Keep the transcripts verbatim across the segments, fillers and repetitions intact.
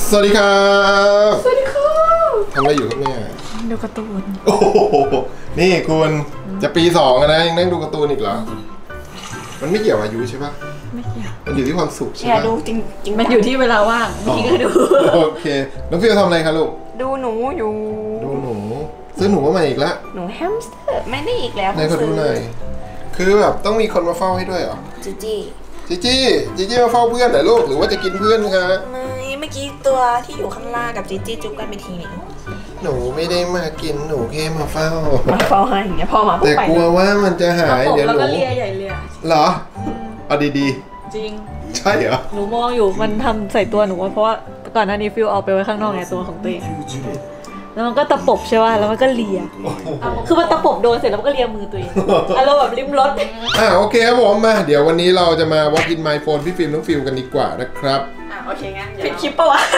สวัสดีครับสวัสดีครับทำอะไรอยู่ครับเนี่ยดูการ์ตูนโอ้โหนี่คุณจะปีสองนะยังนั่งดูการ์ตูนอีกเหรอมันไม่เกี่ยวอายุใช่ปะไม่เกี่ยวมันอยู่ที่ความสุขใช่ปะดูจริงจริงมันอยู่ที่เวลาว่างพี่ก็ดูโอเคน้องฟิวทำอะไรคะลูกดูหนูอยู่ดูหนูซื้อหนูมาใหม่อีกแล้วหนูแฮมสเตอร์ไม่ได้อีกแล้วไหนขอดูหน่อยคือแบบต้องมีคนมาเฝ้าให้ด้วยเหรอจีจีจีจีจีจีมาเฝ้าเพื่อนเหรอลูกหรือว่าจะกินเพื่อนคะไม่เมื่อกี้ตัวที่อยู่ข้างล่างกับจีจีจุ๊บกันไปทีนึงหนูไม่ได้มากินหนูแค่มาเฝ้ามาเฝ้าให้อย่างเงี้ยพ่อมาแต่กลัวว่ามันจะหายเดี๋ยวหนูแล้วก็เลียใหญ่เลียเหรอเอาดีๆจริงใช่เหรอหนูมองอยู่มันทำใส่ตัวหนูเพราะว่าก่อนหน้านี้ฟิวเอาไปไว้ข้างนอกไงตัวของตัวเองแล้วมันก็ตะปบใช่ป่ะแล้วมันก็เลียคือมันตะปบโดนเสร็จแล้วมันก็เลียมือตัวเองอารมณ์แบบริมรถอ่าโอเคครับผมมาเดี๋ยววันนี้เราจะมา walk in my phone พี่ฟิล์มน้องฟิลกันดีกว่านะครับอ่าโอเคงั้นผิดคลิปปะวะ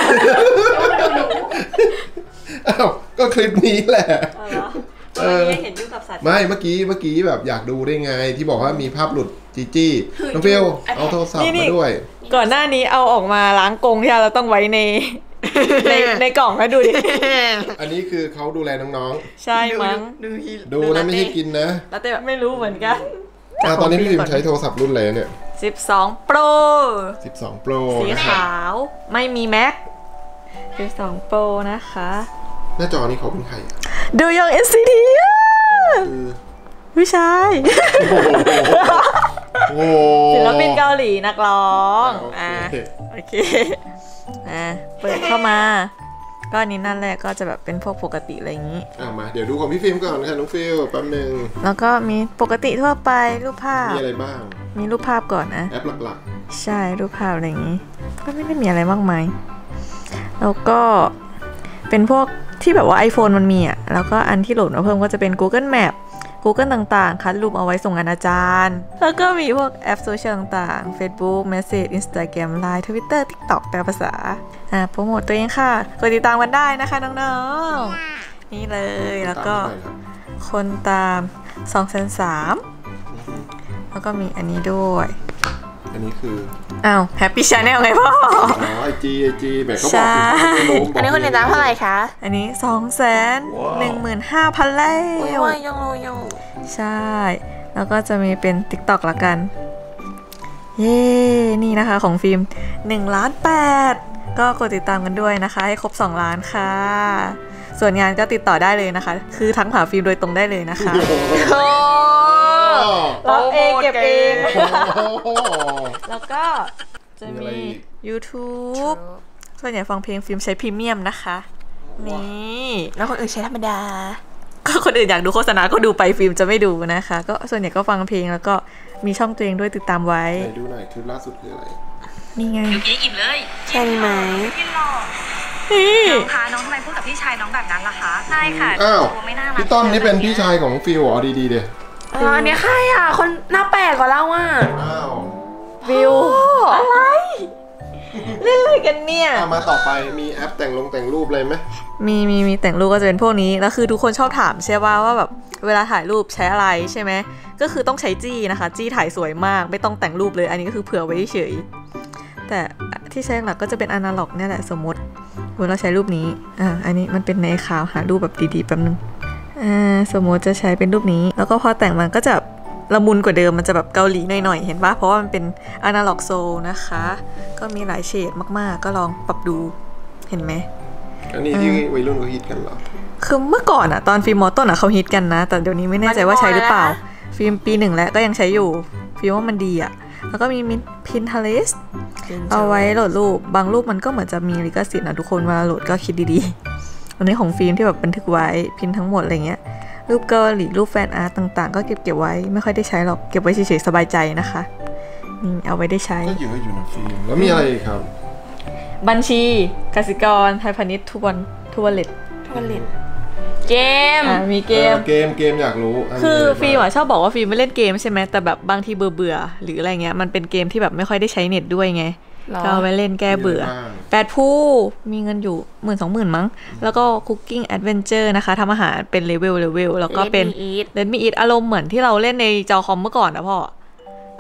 อ้าวก็คลิปนี้แหละเออเห็นยุ่งกับสัตว์ไม่เมื่อกี้เมื่อกี้แบบอยากดูได้ไงที่บอกว่ามีภาพหลุดจีจี้น้องฟิลเอาโทรศัพท์มาด้วยก่อนหน้านี้เอาออกมาล้างกรงที่เราต้องไว้ในในในกล่องให้ดูดิอันนี้คือเขาดูแลน้องๆใช่มั้งดูนะไม่ใช่กินนะแล้วแต่ไม่รู้เหมือนกันตอนนี้พี่ฟิล์มใช้โทรศัพท์รุ่นอะไรเนี่ยสิบสอง Pro สิบสอง Pro สีขาวไม่มีแม็กสิบสอง Pro นะคะหน้าจอนี้เขาเป็นใครดูยัง เอ็น ซี ที วิชัยศิลปินเกาหลีนักร้องอ่าโอเคอ่าเปิดเข้ามาก็นี้นั่นแหละก็จะแบบเป็นพวกปกติอะไรอย่างนี้อ่ามาเดี๋ยวดูของพี่ฟิล์มก่อนค่ะน้องฟิลแป๊บนึงแล้วก็มีปกติทั่วไปรูปภาพมีอะไรบ้างมีรูปภาพก่อนนะแอปหลักๆใช่รูปภาพอะไรอย่างนี้ก็ไม่ได้มีอะไรมากมายแล้วก็เป็นพวกที่แบบว่า iPhone มันมีอ่ะแล้วก็อันที่โหลดมาเพิ่มก็จะเป็น Google Map Google ต่างๆคัดรูปเอาไว้ส่งงานอาจารย์แล้วก็มีพวกแอปโซเชียลต่างๆ Facebook Message Instagram Line Twitter TikTok แปลภาษาอ่าโปรโมทตัวเองค่ะกดติดตามกันได้นะคะน้องๆนี่เลยแล้วก็คนตาม สองแสนสาม แล้วก็มีอันนี้ด้วยอันนี้คืออ้าว Happy Channel ไงพ่ออ๋อไอจีไอจีแบบเขาบอกอันนี้คนติดตามเท่าไหร่คะอันนี้ สองแสนหนึ่งหมื่นห้าพัน แล้วยังยังใช่แล้วก็จะมีเป็น TikTok ละกันเย้นี่นะคะของฟิล์มหนึ่งล้านแปดก็กดติดตามกันด้วยนะคะให้ครบสองล้านค่ะส่วนงานก็ติดต่อได้เลยนะคะคือทั้งหาฟิล์มโดยตรงได้เลยนะคะรับเองเก็บเองแล้วก็จะมี YouTube ส่วนใหญ่ฟังเพลงฟิล์มใช้พรีเมียมนะคะนี่แล้วคนอื่นใช้ธรรมดาก็คนอื่นอยากดูโฆษณาก็ดูไปฟิล์มจะไม่ดูนะคะก็ส่วนใหญ่ก็ฟังเพลงแล้วก็มีช่องตัวเองด้วยติดตามไว้ดูหน่อยคลิปล่าสุดคืออะไรนี่ไงอยู่กี้อิ่มเลยใช่ไหมกินหรอกน้องคะน้องทำไมพูดกับพี่ชายน้องแบบนั้นล่ะคะใช่ค่ะอ้าวพี่ต้นนี่เป็นพี่ชายของฟิลอ๋อดีๆเดียอันนี้ใครอ่ะคนหน้าแปลกกว่าเราอ่ะอ้าวฟิลอะไรเล่นอะไรกันเนี่ยมาต่อไปมีแอปแต่งลงแต่งรูปอะไรไหมมีมีมีแต่งรูปก็จะเป็นพวกนี้แล้วคือทุกคนชอบถามใช่ป่ะว่าแบบเวลาถ่ายรูปใช้อะไรใช่ไหมก็คือต้องใช้จี้นะคะจี้ถ่ายสวยมากไม่ต้องแต่งรูปเลยอันนี้ก็คือเผื่อไว้เฉยแต่ที่ใช้หลักก็จะเป็นอนาล็อกเนี่ยแหละสมมติเราใช้รูปนี้อ่าอันนี้มันเป็นในขาวหารูปแบบดีๆแป๊บนึงอ่าสมมติจะใช้เป็นรูปนี้แล้วก็พอแต่งมันก็จะละมุนกว่าเดิมมันจะแบบเกาหลีหน่อยๆเห็นปะเพราะว่ามันเป็นอนาล็อกโซลนะคะก็มีหลายเฉดมากๆก็ลองปรับดูเห็นไหมอันนี้ที่วัยรุ่นเขาฮิตกันเหรอคือเมื่อก่อนอะตอนฟิล์มมอต้นอะเขาฮิตกันนะแต่เดี๋ยวนี้ไม่แน่ใจว่าใช้หรือเปล่าฟิล์มปีหนึ่งแล้วก็ยังใช้อยู่ฟิล์มว่ามันดีอะแล้วก็มี Pinterest เอาไว้โหลดรูปบางรูปมันก็เหมือนจะมีลิขสิทธิ์นะทุกคนเวลาโหลดก็คิดดีๆอันนี้ของฟิล์มที่แบบบันทึกไว้พินทั้งหมดอะไรเงี้ยรูปเกาหลีรูปแฟนอาร์ตต่างๆก็เก็บเก็บไว้ไม่ค่อยได้ใช้หรอกเก็บไว้เฉยๆสบายใจนะคะนี่เอาไว้ได้ใช้ก็อยู่อยู่นะฟิล์มแล้วมีอะไรครับบัญชีกสิกรไทยพาณิชย์ทุกวันทุกวันเล็ดทุกวันเล็ดเกมมีเกมเกมเกมอยากรู้คือฟิล์มชอบบอกว่าฟิล์มไม่เล่นเกมใช่ไหมแต่แบบบางทีเบื่อเบื่อหรืออะไรเงี้ยมันเป็นเกมที่แบบไม่ค่อยได้ใช้เน็ตด้วยไงก็เอาไปเล่นแก้เบื่อแปดผู้มีเงินอยู่หมื่นสองหมื่นมั้งแล้วก็ Cooking Adventure นะคะทำอาหารเป็นเลเวลเลเวลแล้วก็เป็น Let Me Eat อารมณ์เหมือนที่เราเล่นในจอคอมเมื่อก่อนนะพ่อ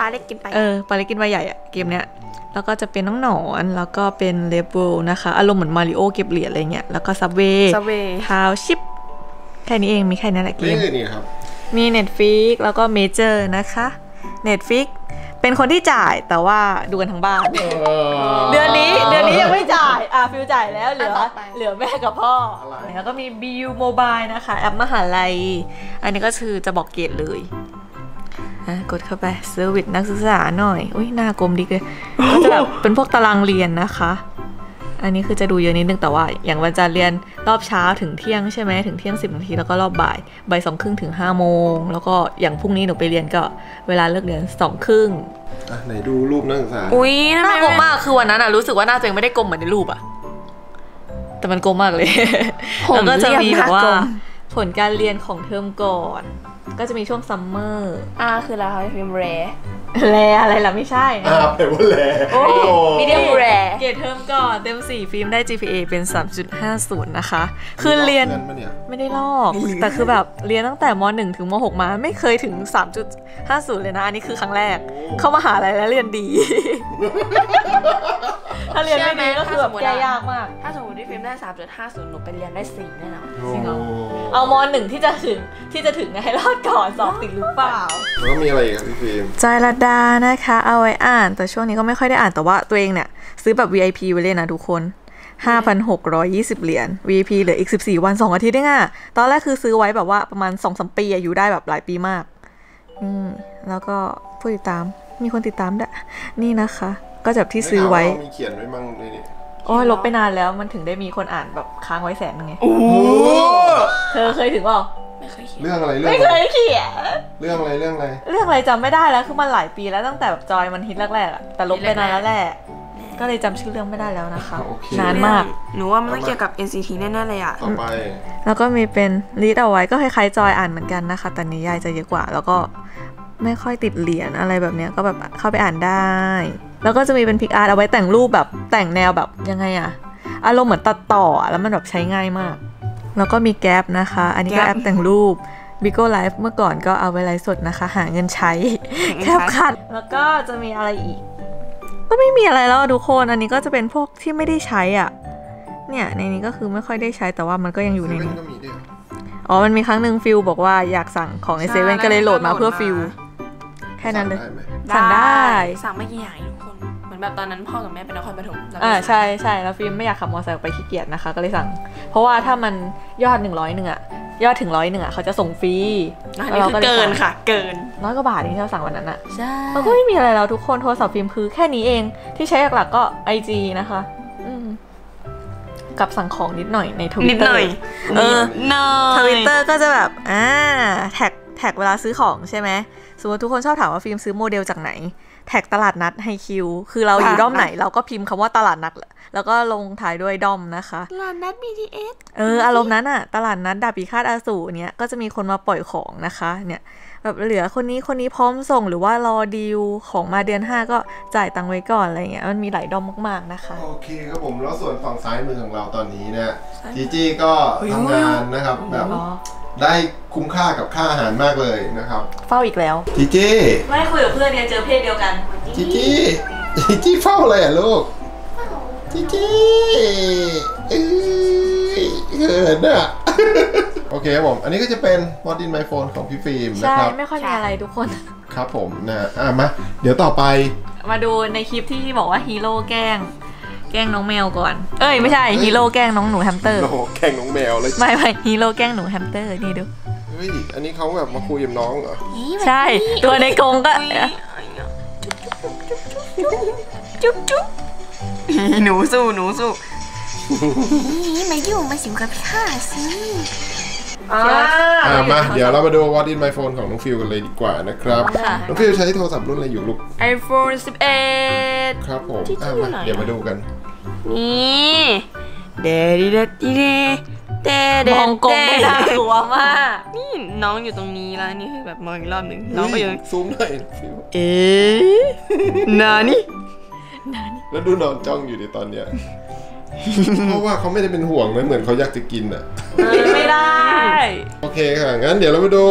ปลาเล็กกินไปเออปลาเล็กกินปลาใหญ่อะเกมเนี้ยแล้วก็จะเป็นน้องหนอนแล้วก็เป็นเลเวลนะคะอารมณ์เหมือนมาริโอเก็บเหรียญอะไรเงี้ยแล้วก็ซับเวย์ Subway ทาวชิปแค่นี้เองมีแค่นั้นแหละเกมนี่ครับมี Netflix แล้วก็เมเจอร์นะคะ Netflix เป็นคนที่จ่ายแต่ว่าดูกันทั้งบ้านเดือนนี้เดือนนี้ยังไม่จ่ายอ่ะฟิวจ่ายแล้วเหลือเหลือแม่กับพ่อแล้วก็มี บี ยู Mobile นะคะแอปมหาลัยอันนี้ก็คือจะบอกเกรดเลยอ่ะกดเข้าไปเซอร์วิสนักศึกษาหน่อยอุ้ยหน้ากลมดิเลยก็จะแบบเป็นพวกตารางเรียนนะคะอันนี้คือจะดูเยอะนิดนึงแต่ว่าอย่างวันจันทร์เรียนรอบเช้าถึงเที่ยงใช่ไหมถึงเที่ยงสิบนาทีแล้วก็รอบบ่ายบ่ายสองครึ่งถึงห้าโมงแล้วก็อย่างพรุ่งนี้หนูไปเรียนก็เวลาเลิกเรียนสองครึ่งอ่ะไหนดูรูปนักศึกษาอุ้ยหน้ากลมมากคือวันนั้นอะรู้สึกว่าหน้าตัวเองไม่ได้กลมเหมือนในรูปอะแต่มันกลมมากเลยแล้วก็จะมีแบบว่าผลการเรียนของเทอมก่อนก็จะมีช่วงซัมเมอร์อ่าคือเราให้พิมพ์แรแรอะไรล่ะไม่ใช่อ่าแปลว่าแรโอ้มีเดียมแรเกรดเทอมก่อนเต็มสี่ฟิล์มได้ จี พี เอ เป็น สามจุดห้าศูนย์ นะคะคือเรียนไม่ได้ลอกแต่คือแบบเรียนตั้งแต่ม.หนึ่ง ถึงม.หก มาไม่เคยถึง สามจุดห้าศูนย์ เลยนะอันนี้คือครั้งแรกเข้ามหาลัยแล้วเรียนดีถ้าเรียนไม่ดีก็คือแบบแก้ยากมากถ้าสมมติที่ฟิล์มได้ สามจุดห้าศูนย์ หนูไปเรียนได้สี่แน่นอนจริงเหรอเอาม.หนึ่ง ที่จะถึงที่จะถึงให้รอดก่อนสอบติดหรือเปล่าแล้วมีอะไรอีกครับพี่ฟิล์มใจระดานะคะเอาไว้อ่านแต่ช่วงนี้ก็ไม่ค่อยได้อ่านแต่ว่าตัวเองเนี่ยซื้อแบบ วี ไอ พี ไว้เลยนะทุกคน ห้าพันหกร้อยยี่สิบ เหรียญ วี ไอ พี เหลืออีกสิบสี่วันสองอาทิตย์เองอะตอนแรกคือซื้อไว้แบบว่าประมาณ สองสาม ปีอยู่ได้แบบหลายปีมากอืมแล้วก็ผู้ติดตามมีคนติดตามด้วยนี่นะคะก็แบบที่ซื้อไว้มีเขียนไว้มั่งเลยนี่โอ้ยลบไปนานแล้วมันถึงได้มีคนอ่านแบบค้างไว้แสนนึงไงโอ้เธอเคยถึงเปล่าไม่เคยเขียนเรื่องอะไรเรื่องไม่เคยเขียนเรื่องอะไรเรื่องอะไรเรื่องอะไรจำไม่ได้แล้วคือมันหลายปีแล้วตั้งแต่แบบจอยมันฮิตแรกๆอะแต่ลบไปนานแล้วแหละก็เลยจำชื่อเรื่องไม่ได้แล้วนะคะนานมากหนูว่ามันต้องเกี่ยวกับ เอ็น ซี ที แน่ๆเลยอะต่อไปแล้วก็มีเป็นรีดเอาไว้ก็คล้ายๆจอยอ่านเหมือนกันนะคะแต่นิยายจะเยอะกว่าแล้วก็ไม่ค่อยติดเหรียญอะไรแบบนี้ก็แบบเข้าไปอ่านได้แล้วก็จะมีเป็นพิกอาร์ตเอาไว้แต่งรูปแบบแต่งแนวแบบยังไงอะอารมณ์เหมือนตัดต่อแล้วมันแบบใช้ง่ายมากแล้วก็มีแก๊ปนะคะอันนี้ก็แอปแต่งรูป Bigo Live เมื่อก่อนก็เอาไว้ไลฟ์สดนะคะหาเงินใช้แคปคัดแล้วก็จะมีอะไรอีกก็ไม่มีอะไรแล้วทุกคนอันนี้ก็จะเป็นพวกที่ไม่ได้ใช้อ่ะเนี่ยในนี้ก็คือไม่ค่อยได้ใช้แต่ว่ามันก็ยังอยู่ในนี้อ๋อมันมีครั้งหนึ่งฟิลบอกว่าอยากสั่งของในเซเว่นก็เลยโหลดมาเพื่อฟิลแค่นั้นเลยสั่งได้สั่งไม่กี่อย่างทุกคนเหมือนแบบตอนนั้นพ่อกับแม่เป็นนครปฐมอ่าใช่ใช่แล้วฟิล์มไม่อยากขับมอเตอร์ไซค์ไปขี้เกียจนะคะก็เลยสั่งเพราะว่าถ้ามันยอดหนึ่งร้อยหนึ่งอะยอดถึงร้อยหนึ่งอะเขาจะส่งฟรีเราก็เกินค่ะเกินน้อยกว่าบาทที่เราสั่งวันนั้นอะใช่มันก็ไม่มีอะไรแล้วทุกคนโทรศัพท์ฟิล์มคือแค่นี้เองที่ใช้หลักๆก็ ไอ จี นะคะกับสั่งของนิดหน่อยใน Twitter นิดหน่อยเออ Twitter ก็จะแบบอ่าแท็กแท็กเวลาซื้อของใช่ไหมสมมติทุกคนชอบถามว่าฟิล์มซื้อโมเดลจากไหนแท็กตลาดนัดไฮคิวคือเราอยู่ด้อมไหนเราก็พิมพ์คำว่าตลาดนัดแล้วก็ลงท้ายด้วยด้อมนะคะตลาดนัด บี ที เอสเอออารมณ์นั้นอะตลาดนัดดาบพิฆาตอสูรเนี้ยก็จะมีคนมาปล่อยของนะคะเนี่ยแบบเหลือคนนี้คนนี้พร้อมส่งหรือว่ารอดีลของมาเดือนห้าก็จ่ายตังค์ไว้ก่อนอะไรเงี้ยมันมีหลายด้อมมากๆนะคะโอเคครับผมแล้วส่วนฝั่งซ้ายมือของเราตอนนี้เนี่ยจีจี้ก็ทำงานนะครับแบบได้คุ้มค่ากับค่าอาหารมากเลยนะครับเฝ้าอีกแล้วจีจี้ไม่คุยกับเพื่อนเนี่ยเจอเพศเดียวกันจีจี้จีจี้เฝ้าอะไรอ่ะลูกจีจี้เอ้ยเขินอ่ะโอเคครับผมอันนี้ก็จะเป็น What in my phone ของพี่ฟิล์มนะครับใช่ไม่ค่อยมีอะไรทุกคนครับผมนะอ่ะมาเดี๋ยวต่อไปมาดูในคลิปที่บอกว่าฮีโร่แกล้งแกล้งน้องแมวก่อนเอ้ยไม่ใช่ฮีโร่แกล้งน้องหนูแฮมสเตอร์โอ้แกล้งน้องแมวเลยไม่ไม่ฮีโร่แกล้งหนูแฮมสเตอร์นี่ดูเฮ้ยอันนี้เขาแบบมาคุยกับน้องเหรอใช่ตัวในกรงก็จุ๊บจุ๊บหนูสู้หนูสู้มายุ่งมาสิวกับข้าสิอ่ามาเดี๋ยวเรามาดู What in my phone ของน้องฟิลกันเลยดีกว่านะครับน้องฟิลใช้โทรศัพท์รุ่นอะไรอยู่ลูกไอโฟน สิบเอ็ดครับผมอ่ามาเดี๋ยวมาดูกันนี่เดดิเดดิเดเดเดมองกลมไม่น่ากลัวมากนี่น้องอยู่ตรงนี้แล้วนี่คือแบบมองอีกรอบหนึ่งน้องก็ยังซูมหน่อยฟิลเอ๊ะนานี่แล้วดูนอนจ้องอยู่ในตอนเนี้ยเพราะว่าเขาไม่ได้เป็นห่วงนะเหมือนเขาอยากจะกินอ่ะไม่ได้โอเคค่ะงั้นเดี๋ยวเราไปดู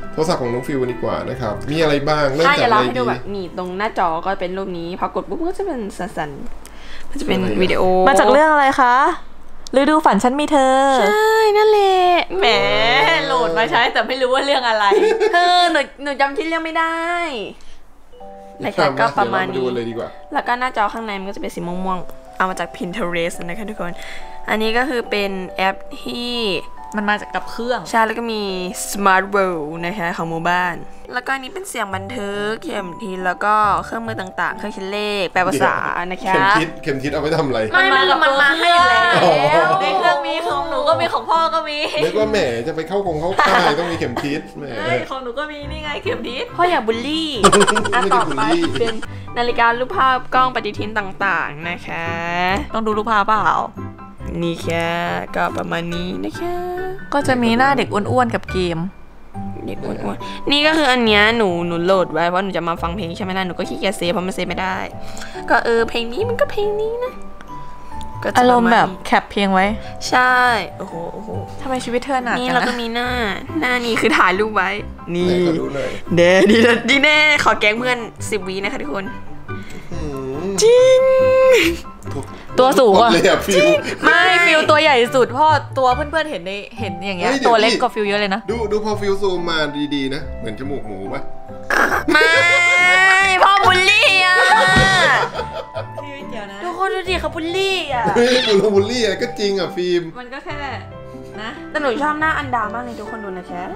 โทรศัพท์ของน้องฟิวดีกว่านะครับมีอะไรบ้างเริ่มถ้าจากจะอะไรเล่าให้ดูดีแบบนี่ตรงหน้าจอก็เป็นรูปนี้พอกดปุ๊บก็จะเป็นสั้นๆมันจะเป็นวิดีโอมาจากเรื่องอะไรคะฤดูฝันฉันมีเธอใช่นั่นแหละแหมโหลดมาใช้แต่ไม่รู้ว่าเรื่องอะไรเธอหนูหนูจำที่เรื่องไม่ได้นะคะก็ประมาณนี้แล้วก็หน้าจอข้างในมันก็จะเป็นสีม่วงๆเอามาจาก Pinterest นะคะทุกคนอันนี้ก็คือเป็นแอปที่มันมาจากกับเครื่องใช่แล้วก็มี Smart World นะคะของหมู่บ้านแล้วก็อันนี้เป็นเสียงบันทึกเข็มทิศแล้วก็เครื่องมือต่างๆเครื่องคิดเลขแปลภาษานะคะเข็มทิศเข็มทิศเอาไปทำอะไรไม่มันมันมาให้แล้วในเครื่องมีของหนูก็มีของพ่อก็มีนึกว่าแหมจะไปเข้ากงเข้าค่ายต้องมีเข็มทิศแหมของหนูก็มีนี่ไงเข็มทิศพ่ออย่าบูลลี่อ่ะต่อไปเป็นนาฬิการูปภาพกล้องปฏิทินต่างๆนะคะต้องดูรูปภาพเปล่านี่แค่ก็ประมาณนี้นะคะก็จะมีหน้าเด็กอ้วนๆกับเกมเด็กอ้วนๆนี่ก็คืออันเนี้ยหนูหนูโหลดไว้เพราะหนูจะมาฟังเพลงใช่ไหมล่ะหนูก็ขี้เกียจเซฟเพราะมันเซฟไม่ได้ก็เออเพลงนี้มันก็เพลงนี้นะอารมณ์แบบแคปเพลงไว้ใช่โอ้โหโอ้โหทำไมชีวิตเธอหนักนี่เราก็มีหน้าหน้านี้คือถ่ายรูปไว้นี่เด้ดีดีแน่ขอแกล้งเพื่อนสิบวินะคะทุกคนจริงตัวสูงอ่ะไม่ฟิลตัวใหญ่สุดพ่อตัวเพื่อนๆเห็นในเห็นอย่างเงี้ยตัวเล็กกว่าฟิลเยอะเลยนะดูดูพอฟิลซูมมาดีๆนะเหมือนจมูกหมูป่ะไม่พ่อบุลลี่อ่ะพี่ไม่เกี่ยวนะทุกคนดูดิเขาบุลลี่อ่ะเฮ้ยบุลบุลลี่อะไรก็จริงอ่ะฟิล์มมันก็แค่นะแต่หนูชอบหน้าอันดามากเลยทุกคนดูนะแค่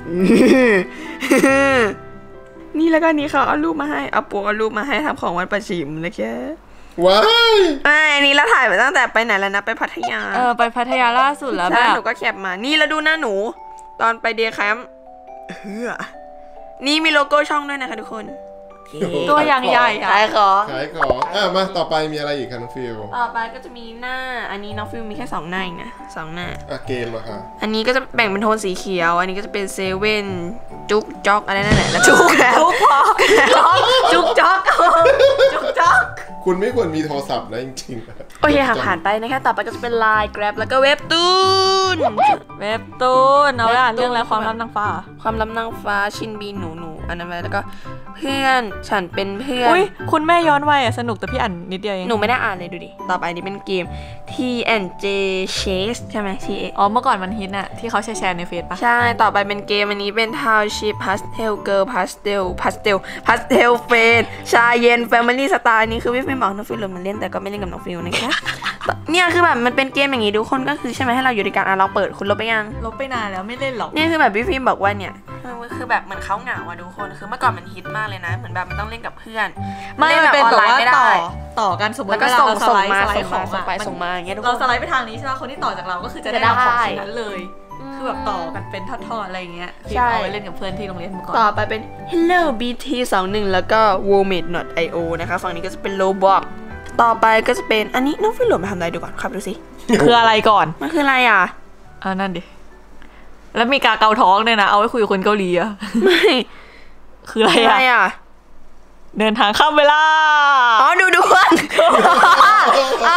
นี่แล้วก็นี้เขาเอารูปมาให้เอาปูเอารูปมาให้ทำของวันประชิมนะแค่ว้ายไม่อันนี้เราถ่ายไปตั้งแต่ไปไหนแล้วนะไปพัทยาเออไปพัทยาล่าสุดแล้วแบบหนูก็แคปมานี่แล้วดูหน้าหนูตอนไปเดย์แคมป์เฮ้อนี่มีโลโก้ช่องด้วยนะคะทุกคนตัวอย่างใหญ่ขายของขายของอ่ะมาต่อไปมีอะไรอีกคะน้องฟิลต่อไปก็จะมีหน้าอันนี้น้องฟิลมีแค่สองหน้าเองนะสองหน้าอ่ะเกมอะค่ะอันนี้ก็จะแบ่งเป็นโทนสีเขียวอันนี้ก็จะเป็นเซเว่นจุกจ็อกอะไรนั่นแหละแล้วจุกจุกพอจุกจ็อกจุกจ็อกคุณไม่ควรมีโทรศัพท์นะจริงๆโอเคค่ะผ่านไปนะคะต่อไปก็จะเป็น ไลน์ Grab แล้วก็เว็บตูนเว็บตูนเอาไว้อ่านเรื่องอะไรความลับนางฟ้าความลับนางฟ้าชินบีหนูหนูอันนั้นไปแล้วก็เพื่อนฉันเป็นเพื่อนอุ้ยคุณแม่ย้อนวัยอ่ะสนุกแต่พี่อ่านนิดเดียวเองหนูไม่ได้อ่านเลยดูดิต่อไปนี้เป็นเกม ที แอนด์ เจ Chase ใช่ไหม ทีอ๋อเมื่อก่อนมันฮิตน่ะที่เขาแชร์ในเฟซปะใช่ต่อไปเป็นเกมอันนี้เป็น Township Pastel Girl Pastel Pastel Pastel Friend ชาเย็น Family Style นี่คือพี่ฟิล์มบอกน้องฟิล์มมันเล่นแต่ก็ไม่เล่นกับน้องฟิล์มนะคะเนี่ยคือแบบมันเป็นเกมอย่างงี้ทุกคนก็คือใช่ไหมให้เราอยู่ด้วยกันอ่ะเราเปิดคุณลบไปยังลบไปนานแล้วไม่เล่นหรอกเนี่ยคือแบบพี่ฟิล์มบอกว่าเนี่ยคือแบบเหมือนเขาเหงาอะทุกคนคือเมื่อก่อนมันฮิตมากเลยนะเหมือนแบบมันต้องเล่นกับเพื่อนไม่เล่นแบบออนไลน์ไม่ได้ต่อกันสมมติก็ส่งส่งมาส่งส่งไปส่งมาอย่างเงี้ยเราสไลด์ไปทางนี้ใช่ไหมคนที่ต่อจากเราก็คือจะได้รับของชิ้นนั้นเลยคือแบบต่อกันเป็นทอดๆอะไรเงี้ยที่เอาไปเล่นกับเพื่อนที่โรงเรียนเมื่อก่อนต่อไปเป็น Hello บี ที สองสิบเอ็ด แล้วก็ โวลเมด ดอท ไอ โอ นะคะฝั่งนี้ก็จะเป็น Roblox ต่อไปก็จะเป็นอันนี้น้องฟิลโหลดมาทำอะไรดูก่อนครับดูสิคืออะไรก่อนมันคืออะไรอ่ะอ่านั่นดิแล้วมีกาเกาท้องเนี่ยนะเอาไว้คุยกับคนเกาหลีอะไม่คืออะไรอ่ะเดินทางข้ามเวลาอ๋อดูดวงอ๋อ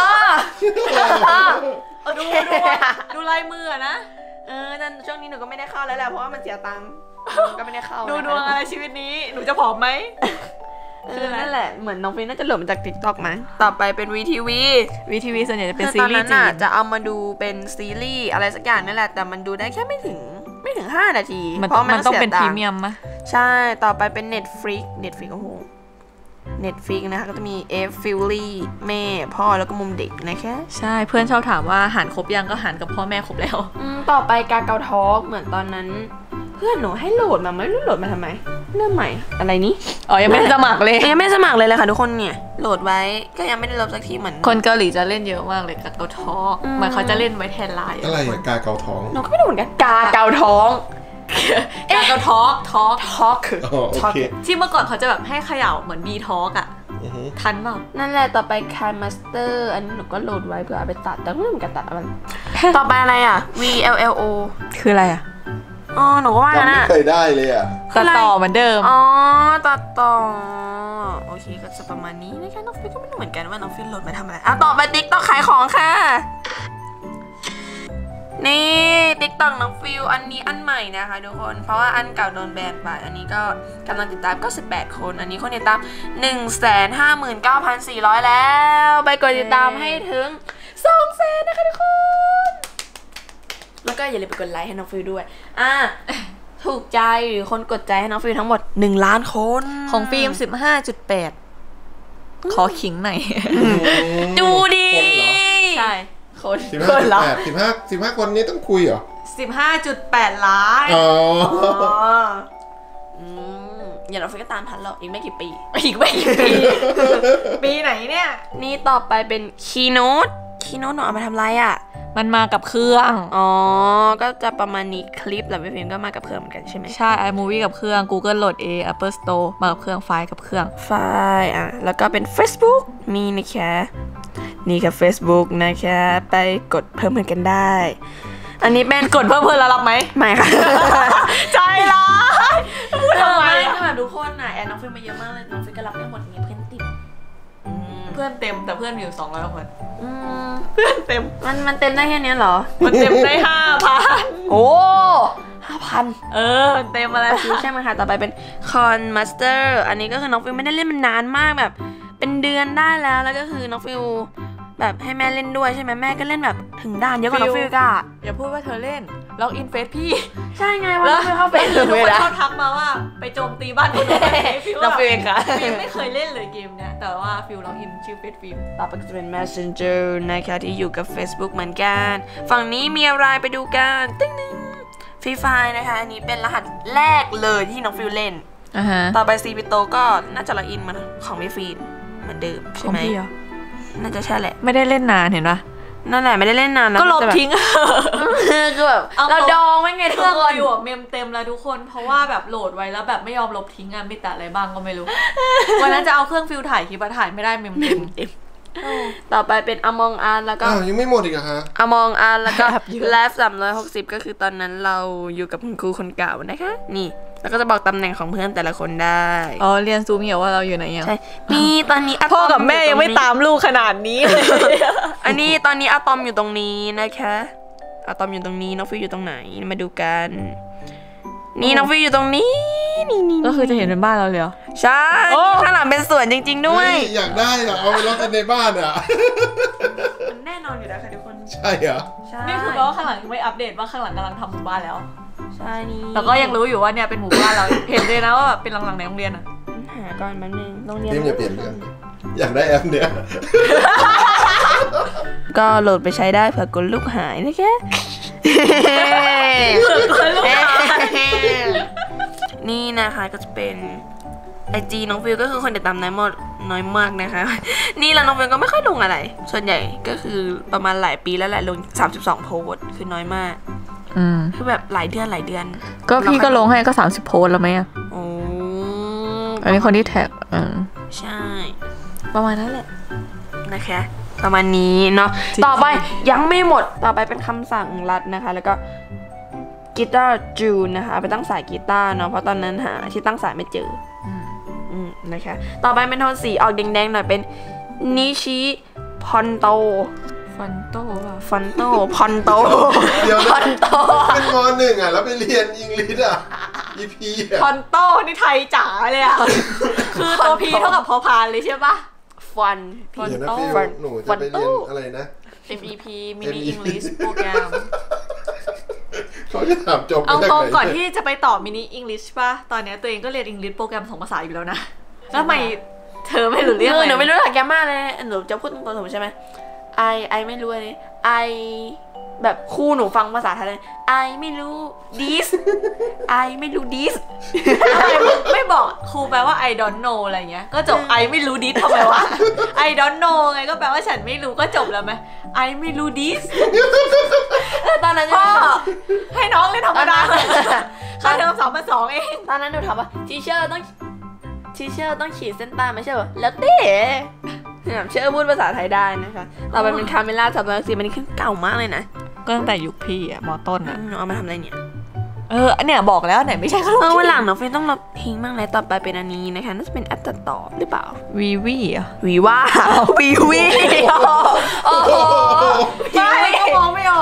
ดูดูดูลายมือนะเออแต่ช่วงนี้หนูก็ไม่ได้เข้าแล้วแหละเพราะว่ามันเสียตังค์ก็ไม่ได้เข้าดูดวงอะไรชีวิตนี้หนูจะผอมไหมคือนั่นแหละเหมือนน้องฟินน่าจะโหลดมาจาก TikTok มั้งต่อไปเป็น วี ที วีวี ที วี ส่วนใหญ่จะเป็นซีรีส์จีนจะเอามาดูเป็นซีรีส์อะไรสักอย่างนั่นแหละแต่มันดูได้แค่ไม่ถึงไม่ถึงห้านาทีเพราะมันต้องเป็นพรีเมียมมั้ยใช่ต่อไปเป็น Netflix Netflix โอ้โห Netflix นะคะก็จะมีเอฟฟิลลี่แม่พ่อแล้วก็มุมเด็กนะคะใช่เพื่อนชอบถามว่าหารครบยังก็หารกับพ่อแม่ครบแล้วต่อไปกาเกาทอล์กเหมือนตอนนั้นเพื่อนหนูให้โหลดมาไม่รู้โหลดมาทำไมเริ่มใหม่อะไรนี้อ๋อยังไม่ได้สมัครเลยยังไม่สมัครเลยเลยค่ะทุกคนเนี่ยโหลดไว้ก็ยังไม่ได้ลบสักทีเหมือนคนเกาหลีจะเล่นเยอะมากเลยกาเกาท้องเหมือนเขาจะเล่นไว้แทนไลน์อะไรอะกาเกาท้องหนูก็ไม่รู้เหมือนกันกาเกาท้องกาเกาทอล์กทอล์กทอล์กที่เมื่อก่อนเขาจะแบบให้เขย่าเหมือนบีทอล์กอะทันเปล่านั่นแหละต่อไปคายมาสเตอร์อันนี้หนูก็โหลดไว้เพื่อเอาไปตัดแต่ไม่รู้เหมือนกันตัดอะไรต่อไปอะไรอ่ะ วี แอล แอล โอคืออะไรอ่ะอ๋อหนูก็ว่างั้นอ่ะไม่เคยได้เลยอ่ะตัดต่อเหมือนเดิมอ๋อตัดต่อโอเคก็จะประมาณนี้นะคะน้องฟิลก็ไม่รู้เหมือนกันว่าน้องฟิลโหลดมาทำอะไรอ่ะต่อไปติ๊กต้องขายของค่ะนี่ติ๊กต็อกน้องฟิวอันนี้อันใหม่นะคะทุกคนเพราะว่าอันเก่าโดนแบนไปอันนี้ก็กำลังติดตามก็สิบแปดคนอันนี้คนติดตาม หนึ่งแสนห้าหมื่นเก้าพันสี่ร้อย แล้วไปกดติดตามให้ถึง สองแสน นะคะทุกคนแล้วก็อย่าลืมไปกดไลค์ให้น้องฟิวด้วยอ่ะถูกใจหรือคนกดใจให้น้องฟิวทั้งหมดหนึ่งล้านคนของฟิล์ม สิบห้าจุดแปด ขอขิงหน่อยดูดิใช่คนสิบห้าจุดแปด สิบห้า สิบห้าคนนี้ต้องคุยเหรอสิบห้าจุดแปด ล้านอ๋ออืมอย่าน้องฟิวก็ตามทันหรอกอีกไม่กี่ปีอีกไม่กี่ปี ปีไหนเนี่ยนี่ต่อไปเป็นคีโนตคีโนตหนูเอามาทำอะไรอ่ะมันมากับเครื่องอ๋อ ก็จะประมาณนี้คลิปแล้วพี่พิมก็มากับเครื่องเหมือนกันใช่ไหมใช่ iMovie กับเครื่อง Google โหลด A Apple Store มากับเครื่องไฟล์กับเครื่องไฟล์อ่ะ แล้วก็เป็น Facebook นี่นะคะนี่กับ Facebook นะคะไปกดเพิ่มเพื่อนกันได้ อันนี้เป็นกดเพิ่มเพื่อนแล้วรับไหมไม่ค่ะใจร้ายพูดทำไมก็แบบทุกคนน่ะแอนน้องฟิลมาเยอะมากเลยน้องฟิลก็รับไม่หมดอย่างเงี้ยเพื่อนติดเพื่อนเต็มแต่เพื่อนมีอยู่สองร้อยคนอืมเพื่อนเต็มมันมันเต็มได้แค่นี้เหรอมันเต็มได้ห้าพันโอ้ห้าพันเออเต็มอะไรใช่ไหมคะต่อไปเป็นคอนมาสเตอร์อันนี้ก็คือน้องฟิลไม่ได้เล่นมันนานมากแบบเป็นเดือนได้แล้วแล้วก็คือน้องฟิลแบบให้แม่เล่นด้วยใช่ไหมแม่ก็เล่นแบบถึงด่านเยอะกว่าน้องฟิลก็อย่าพูดว่าเธอเล่นล็อกอินเฟซพี่ใช่ไงว่าน้องฟิลเข้าไปทุกเลคยนนะชอบทักมาว่าไปโจมตีบ้านคนอื่นน้องฟิลเองค่ะฟิลไม่เคยเล่นเลยเกมเนี้ยแต่ว่าฟิลล็อกอินชื่อเฟซฟิลต่อไปก็จะเป็น Messenger นะคะที่อยู่กับ Facebook เหมือนกันฝั่งนี้มีอะไรไปดูกันตึ้งนึงฟรีไฟนะคะอันนี้เป็นรหัสแรกเลยที่น้องฟิลเล่นอ่าฮะต่อไปซีปิโตก็น่าจะล็อกอินมาของพี่ฟีนเหมือนเดิมขใช่องไหมพี่เหรอน่าจะใช่แหละไม่ได้เล่นนานเห็นปะนั่นแหละไม่ได้เล่นนานแล้วก็ลบจะแบบทิ้งคือแบบเราดองไว้ไงเคทุกรื่องคนฟิวอะเมมเต็มแล้วทุกคนเพราะว่าแบบโหลดไว้แล้วแบบไม่ยอมลบทิ้งอะมีแต่อะไรบ้างก็ไม่รู้ วันนั้นจะเอาเครื่องฟิวถ่ายคลิปอะถ่ายไม่ได้เมมเต็มต่อไปเป็น Among Us แล้วก็อ้าวยังไม่หมดอีกเหรอฮะ Among Us แล้วก็แบบเยอะ Live สามร้อยหกสิบก็คือตอนนั้นเราอยู่กับคุณครูคนเก่านะคะนี่แล้วก็จะบอกตำแหน่งของเพื่อนแต่ละคนได้อ๋อเรียนซูมเหี่ยวว่าเราอยู่ไหนอะใช่นี่ตอนนี้อะตพ่ออกับแม่ยังไม่ตามลูกขนาดนี้เลยอันนี้ตอนนี้อะตอมอยู่ตรงนี้นะคะอะตอมอยู่ตรงนี้น้องฟิวอยู่ตรงไหนมาดูกันนี่น้องฟิวอยู่ตรงนี้นี่นี่ก็คือจะเห็นเป็นบ้านเราเลยเหรอใช่โอ้ข้างหลังเป็นสวนจริงๆด้วยเฮ้ยอยากได้เหรอเอาไปล็อกกันในบ้านอ่ะมันแน่นอนอยู่แล้วค่ะทุกคนใช่เหรอใช่นี่คือแปลว่าข้างหลังยังไม่อัปเดตว่าข้างหลังกำลังทำหมู่บ้านแล้วใช่นี่แต่ก็ยังรู้อยู่ว่าเนี่ยเป็นหมู่บ้านเรา เห็นเลยนะว่าแบบเป็นหลังๆในโรงเรียนอะหาก่อนแป๊บนึงโรงเรียนพิมอย่าเปลี่ยนเรื่องอยากได้แอปเนี้ยก็โหลดไปใช้ได้เผื่อกดลูกหายนะคะ นี่นะคะก็จะเป็นไอจีน้องฟิลก็คือคนติดตามน้อยมากน้อยมากนะคะ นี่แล้วน้องฟิลก็ไม่ค่อยลงอะไร ส่วนใหญ่ก็คือประมาณหลายปีแล้วแหละลงสามสิบสองโพสต์คือน้อยมากอืมคือแบบหลายเดือนหลายเดือนก็พี่ก็ลงให้ก็สามสิบโพสต์แล้วไหมอะโอ้อันนี้คนที่แท็กอืมใช่ประมาณนั้นแหละนะคะประมาณนี้เนาะจริงๆต่อไปยังไม่หมดต่อไปเป็นคำสั่งลัดนะคะแล้วก็กีตาร์จูนนะคะเอาไปตั้งสายกีตาร์เนาะเพราะตอนนั้นหาที่ตั้งสายไม่เจออืมอืมนะคะต่อไปเป็นโทนสีออกแดงๆหน่อยเป็นนิชิพอนโตฟันโต้ป่ะฟอนโตพอนโตเดี๋ยวพนะอนโตเป็นมหนึ่งอ่ะแล้วไปเรียนอังกฤษอ่ะ อี พีคออ่ะนโต้นี่ไทยจ๋าเลยอะคือตัวพีเท่ากับพอพานเลยใช่ปะฟันเดี๋ยวนะฟอนโต้ฟิวหนูจะไปเรียนอะไรนะเอ็ม อี พี Mini English โปรแกรมเขาจะถามจบเอามาจากตรงไหนก่อนที่จะไปต่อ Mini English ป่ะ ตอนเนี้ยตัวเองก็เรียน English โปรแกรมสองภาษาอยู่แล้วนะ แล้วทำไมเธอไม่รู้เรื่องเอเลอย หนูไม่รู้จักแกมมาเลยหนูจะพูดตรงๆถูกใช่ไหมไอไอไม่รู้อันนี้ไอแบบครูหนูฟังภาษาไทยเลยไอไม่รู้ this ไอไม่รู้ this ทำไมมึงไม่บอกครูแปลว่า I don't know อะไรเงี้ย ก็จบ I ไม่รู้ this ทำไมวะ I don't know ไงก็แปลว่าฉันไม่รู้ก็จบแล้วไหม I ไม่รู้ this ตอนนั้นพ่อให้น้องเล่นธรรมดาตอนนั้นค่าเทอมสองพันสองเองตอนนั้นหนูถามว่าทีเชอร์ต้องทีเชอร์ต้องขีดเส้นใต้ไหมใช่ป่ะแล้วเต้เชื่อพูดภาษาไทยได้นะคะต่อไปเป็นคาเมล่าสามร้อยสี่มันนี่คือเก่ามากเลยนะก็ตั้งแต่ยุคพี่อะมอต้นอะหนูเอามาทำอะไรเนี่ยเอออันเนี้ยบอกแล้วไหนไม่ใช่ก็เออวันหลังน้องเฟนต้องรับเพลงบ้างแล้วต่อไปเป็นอันนี้นะคะน่าจะเป็นแอปตัดต่อหรือเปล่าวีวีอะวีว่าวีวีโอ้โหไม่ก็มองไม่ออก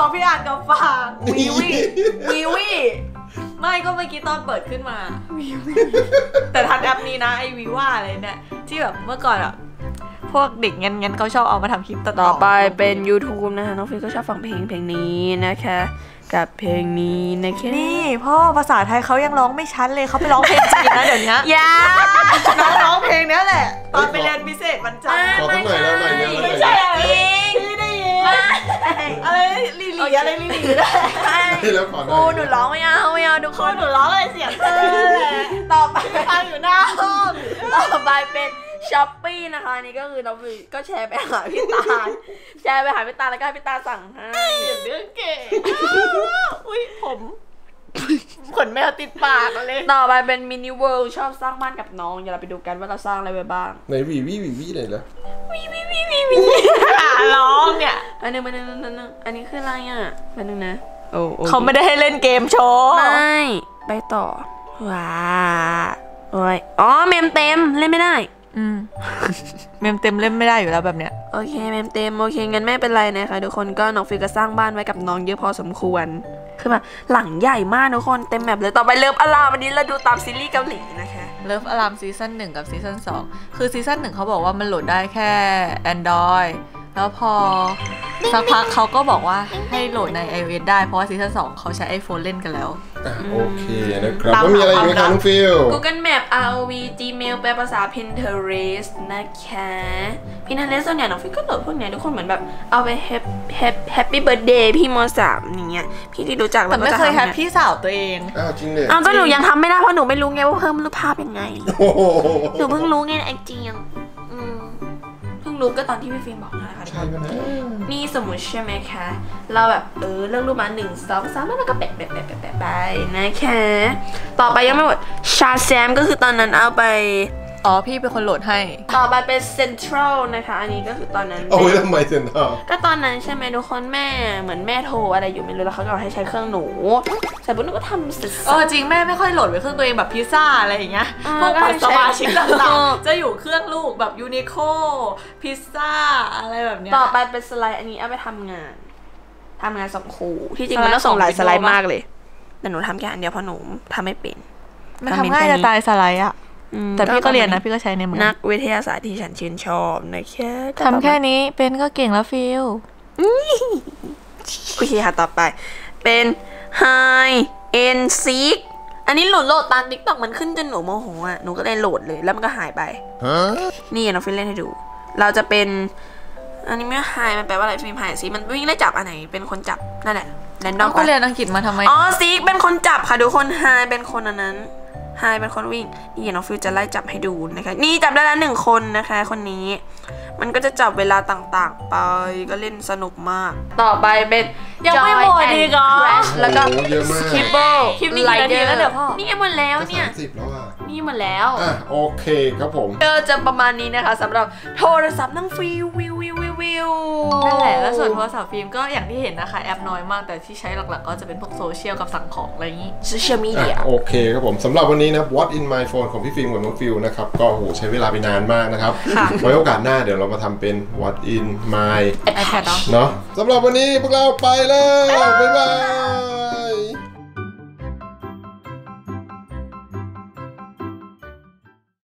ของพี่อ่านกับฝากวีวีวีวีไม่ก็เมื่อกี้ตอนเปิดขึ้นมาวีวีแต่ทันแอปนี้นะไอวีว่าอะไรเนี่ยที่แบบเมื่อก่อนอะพวกเด็กงั้นงั้นเขาชอบเอามาทำคลิปต่อไปเป็น YouTube นะคะน้องฟิลก็ชอบฟังเพลงเพลงนี้นะคะกับเพลงนี้นะคะนี่พ่อภาษาไทยเขายังร้องไม่ชัดเลยเขาไปร้องเพลงจีนนะเดี๋ยวนี้ยาน้องร้องเพลงนี้แหละตอนไปเรียนพิเศษวันจันทร์ขอสักหน่อยแล้วหน่อยเดียวไม่ใช่อะไรพี่ได้ยินอะไรลีลีอะไรลีลีได้แล้วขอหน่อยโอ้หนูร้องไม่เอาไม่เอาทุกคนหนูร้องอะไรเสียงเธอต่อไปฟังอยู่หน้าห้องต่อไปเป็นช้อปปี้นะคะนี่ก็คือเราก็แชร์ไปหาพี่ตาลแชร์ไปหาพี่ตาลแล้วก็ให้พี่ตาสั่งให้เรื่องเก๋อุ้ยผมขนแมวติดปากเลยต่อไปเป็นมินิเวิลด์ชอบสร้างบ้านกับน้องเดี๋ยวเราไปดูกันว่าเราสร้างอะไรไปบ้างไหนวีวีวีวีไหนล่ะวีวีวีวีวีร้องเนี่ยอันนึงอันนึงอันนึงอันนี้คืออะไรอ่ะอันนึงนะโอ้เขาไม่ได้ให้เล่นเกมโชว์ไม่ไปต่อว้าโอ้ยอ๋อเมมเต็มเล่นไม่ได้อืมเมมเต็มเล่นไม่ได้อยู่แล้วแบบเนี้ยโอเคเมมเต็มโอเคงั้นไม่เป็นไรนะคะทุกคนก็น้องฟิลก็สร้างบ้านไว้กับน้องเยอะพอสมควรคือแบบหลังใหญ่มากทุกคนเต็มแมปเลยต่อไปเลิฟอลามวันนี้เราดูตามซีรีส์เกาหลีนะคะเลิฟอลามซีซั่นหนึ่งกับซีซั่นสองคือซีซั่นหนึ่งเขาบอกว่ามันโหลดได้แค่ Android แล้วพอสักพักเขาก็บอกว่าให้โหลดใน iOS ได้เพราะว่าซีซั่นสองเขาใช้ iPhone เล่นกันแล้วโอเคนะครับแล้วมีอะไรอีกไหมคะน้องฟิล Google Map อาร์ โอ วี Gmail แปลภาษา Pinterest นะคะ Pinterest ส่วนใหญ่น้องฟิลก็โหลดพวกนี้ทุกคนเหมือนแบบเอาไป Happy Birthday พี่มสามอย่างเงี้ยพี่ที่รู้จักแต่ไม่เคยแฮปปี้สาวตัวเองอ้าวจริงเลยอ้าวก็หนูยังทำไม่ได้เพราะหนูไม่รู้ไงว่าเพิ่มรูปภาพยังไงหนูเพิ่งรู้ไงไอจียังเพิ่งรู้ก็ตอนที่พี่ฟิล์มบอกนะคะทุกคนนี่สมมุติใช่ไหมคะเราแบบเออเลือกรูปมาหนึ่งสองสามแล้วก็แปะแปะแปะแปะไปนะคะต่อไปยังไม่หมดชาแซมก็คือตอนนั้นเอาไปอ๋อพี่เป็นคนโหลดให้ต่อไปเป็นเซ็นทรัลนะคะอันนี้ก็คือตอนนั้นโอ้ยทำไมเซ็นทรัลก็ตอนนั้นใช่ไหมทุกคนแม่เหมือนแม่โทรอะไรอยู่ไม่รู้แล้วเขาก็ให้ใช้เครื่องหนูใส่ปุ๊บหนูก็ทำเสร็จเออจริงแม่ไม่ค่อยโหลดไปเครื่องตัวเองแบบพิซซ่าอะไรอย่างเงี้ยพวกปัสสาวะชิ้นต่างๆจะอยู่เครื่องลูกแบบยูนิโคพิซซ่าอะไรแบบเนี้ยต่อไปเป็นสไลด์อันนี้เอาไปทำงานทำงานส่งครูที่จริงมันต้องส่งหลายสไลด์มากเลยแต่หนูทำแค่อันเดียวเพราะหนูทำไม่เป็นมันทำง่ายจะตายสไลด์อะแต่พี่ก็เรียนนะพี่ก็ใช้ในมือนักวิทยาศาสตร์ที่ฉันชื่นชอบนะแค่ทำแค่นี้เป็นก็เก่งแล้วฟิลโอเคค่ะต่อไปเป็น Hide and Seek อันนี้โหลดโหลดตาม ติ๊กต็อก มันขึ้นจนหนูโมโหอ่ะหนูก็เลยโหลดเลยแล้วมันก็หายไปนี่น้องฟิลเล่นให้ดูเราจะเป็นอันนี้ไม่หายมันแปลว่าอะไรฟิล์มหายสิมันวิ่งไล่จับอันไหนเป็นคนจับนั่นแหละแรนดอมก็เรียนอังกฤษมาทำไมอ๋อซีกเป็นคนจับค่ะทุกคนไฮเป็นคนอันนั้นไฮเป็นคนวิ่งนี่น้องฟิลจะไล่จับให้ดูนะคะนี่จับได้แล้วหนึ่งคนนะคะคนนี้มันก็จะจับเวลาต่างๆไปก็เล่นสนุกมากต่อไปเป็นยังไม่หมดดีกว่าแล้วก็สคิปเปิลคลิปนี้กี่นาทีแล้วเดี๋ยวพ่อนี่หมดแล้วเนี่ยสิบแล้วอ่ะนี่หมดแล้วอ่ะโอเคครับผมเจอจะประมาณนี้นะคะสำหรับโทรศัพท์นั่งฟิลวิววิววิววิวนั่นแหละแล้วส่วนโทรศัพท์ฟิล์มก็อย่างที่เห็นนะคะแอปน้อยมากแต่ที่ใช้หลักๆก็จะเป็นพวกโซเชียลกับสั่งของอะไรอย่างนี้โซเชียลมีเดียโอเคครับผมสำหรับวันนี้นะ What in my phone ของพี่ฟิล์มกับน้องฟิลนะครับก็โหใช้เวลาไปนานมากนะครับไว้โอกาสหน้าเดี๋ยวเรามาทำเป็น What in my iPad เนาะสำหรับวันนี้พวกเราไปแล้วบ๊ายบาย